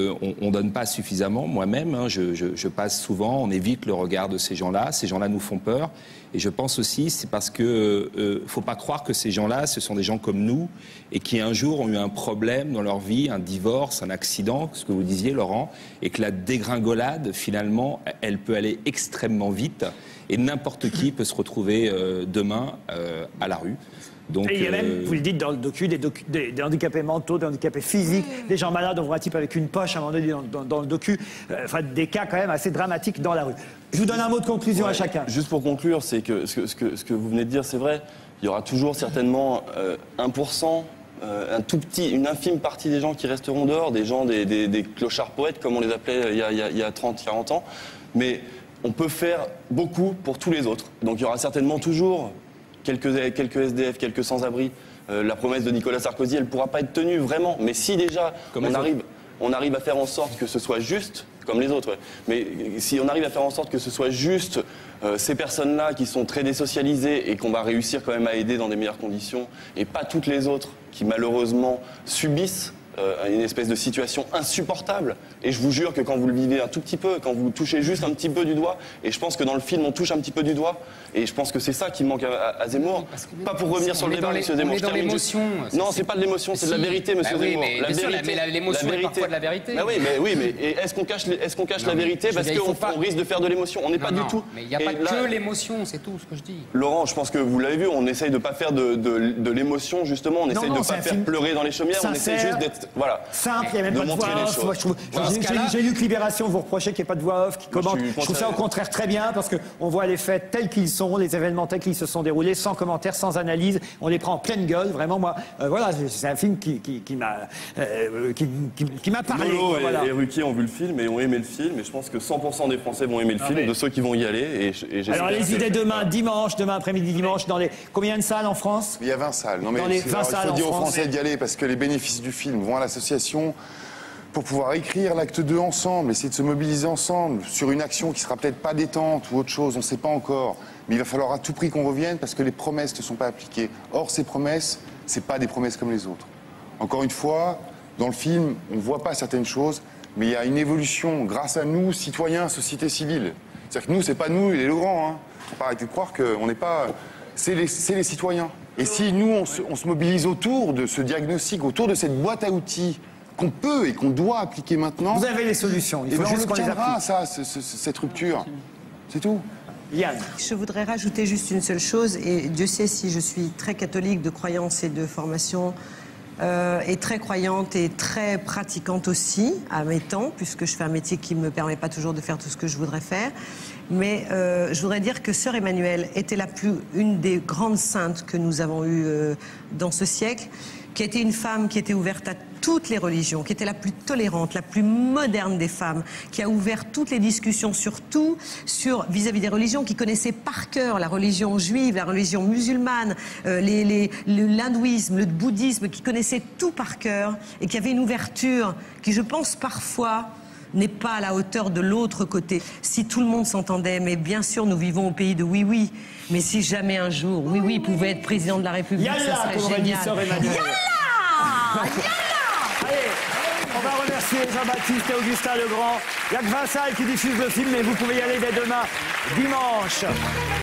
on donne pas suffisamment. Moi-même, je passe souvent, on évite le regard de ces gens-là. Ces gens-là nous font peur. Et je pense aussi, c'est parce que faut pas croire que ces gens-là, ce sont des gens comme nous et qui un jour ont eu un problème dans leur vie, un divorce, un accident, ce que vous disiez, Laurent, et que la dégringolade, finalement, elle peut aller extrêmement vite et n'importe qui peut se retrouver demain à la rue. Donc, et il y a même, vous le dites dans le docu, des handicapés mentaux, des handicapés physiques, des gens malades, on voit un type avec une poche à un moment donné dans le docu, enfin des cas quand même assez dramatiques dans la rue. Je vous donne un mot de conclusion à chacun. Juste pour conclure, c'est que ce que vous venez de dire, c'est vrai, il y aura toujours certainement 1%, une infime partie des gens qui resteront dehors, des gens, des clochards poètes, comme on les appelait il y a 30, 40 ans, mais on peut faire beaucoup pour tous les autres. Donc il y aura certainement toujours quelques SDF, quelques sans-abri. La promesse de Nicolas Sarkozy, elle ne pourra pas être tenue vraiment. Mais si déjà on arrive à faire en sorte que ce soit juste, comme les autres, mais si on arrive à faire en sorte que ce soit juste ces personnes-là qui sont très désocialisées et qu'on va réussir quand même à aider dans des meilleures conditions, et pas toutes les autres qui malheureusement subissent une espèce de situation insupportable. Et je vous jure que quand vous le vivez un tout petit peu, quand vous touchez juste un petit peu du doigt, et je pense que dans le film on touche un petit peu du doigt, et je pense que c'est ça qui manque à Zemmour. Pas pour revenir sur le débat, monsieur Zemmour. On est dans l'émotion. Non, c'est pas de l'émotion, c'est de la vérité, monsieur Zemmour. Mais l'émotion est parfois de la vérité. Oui, mais est-ce qu'on cache la vérité parce qu'on risque de faire de l'émotion? On n'est pas du tout. Mais il n'y a pas que l'émotion, c'est tout ce que je dis. Laurent, je pense que vous l'avez vu, on essaye de pas faire de l'émotion, justement, on essaye de pas faire pleurer dans les chaumières, on essaye juste d'être... Voilà. Simple, il n'y a même pas de voix off. Moi, j'ai lu que Libération vous reprochait qu'il n'y ait pas de voix off qui commente. Je trouve ça au contraire très bien parce qu'on voit les faits tels qu'ils sont, les événements tels qu'ils se sont déroulés, sans commentaire, sans analyse. On les prend en pleine gueule. Vraiment, moi, voilà, c'est un film qui m'a parlé. Lolo et Ruquier ont vu le film et ont aimé le film. Et je pense que 100% des Français vont aimer le film, de ceux qui vont y aller. Alors, les idées demain après-midi, dimanche, dans les combien de salles en France? Il y a 20 salles. Non, mais dans les 20 salles il faut dire aux France. Français d'y aller parce que les bénéfices du film vont à l'association pour pouvoir écrire l'acte 2 ensemble, essayer de se mobiliser ensemble sur une action qui sera peut-être pas détente ou autre chose, on ne sait pas encore. Mais il va falloir à tout prix qu'on revienne parce que les promesses ne sont pas appliquées. Or, ces promesses, ce n'est pas des promesses comme les autres. Encore une fois, dans le film, on ne voit pas certaines choses, mais il y a une évolution grâce à nous, citoyens, société civile. C'est-à-dire que nous, c'est pas nous les grands. Hein. Faut pas arrêter de croire qu'on n'est pas... C'est les citoyens. Et si nous, on se mobilise autour de ce diagnostic, autour de cette boîte à outils qu'on peut et qu'on doit appliquer maintenant... Vous avez les solutions, il faut juste qu'on les applique. Ça, cette rupture. C'est tout. Yann. Je voudrais rajouter juste une seule chose, et Dieu sait si je suis très catholique de croyance et de formation, et très croyante et très pratiquante aussi, à mes temps, puisque je fais un métier qui ne me permet pas toujours de faire tout ce que je voudrais faire. Mais je voudrais dire que Sœur Emmanuelle était une des grandes saintes que nous avons eues dans ce siècle, qui était une femme qui était ouverte à toutes les religions, qui était la plus tolérante, la plus moderne des femmes, qui a ouvert toutes les discussions sur tout, vis-à-vis des religions, qui connaissait par cœur la religion juive, la religion musulmane, l'hindouisme, le bouddhisme, qui connaissait tout par cœur et qui avait une ouverture qui, je pense, parfois n'est pas à la hauteur de l'autre côté. Si tout le monde s'entendait, mais bien sûr, nous vivons au pays de oui-oui, mais si jamais un jour, oui-oui pouvait être président de la République, ça serait génial. Yalla! Allez, on va remercier Jean-Baptiste et Augustin Legrand. Il n'y a que Vincent qui diffuse le film, mais vous pouvez y aller dès demain, dimanche.